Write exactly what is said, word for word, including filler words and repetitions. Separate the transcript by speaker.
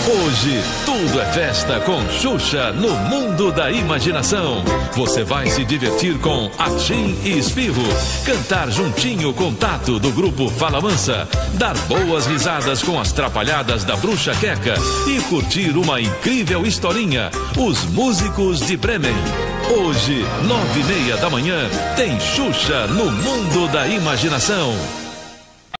Speaker 1: Hoje, tudo é festa com Xuxa no mundo da imaginação. Você vai se divertir com Atim e Espirro, cantar juntinho com Tato do grupo Fala Mansa, dar boas risadas com as trapalhadas da Bruxa Queca e curtir uma incrível historinha, Os Músicos de Bremen. Hoje, nove e meia da manhã, tem Xuxa no mundo da imaginação.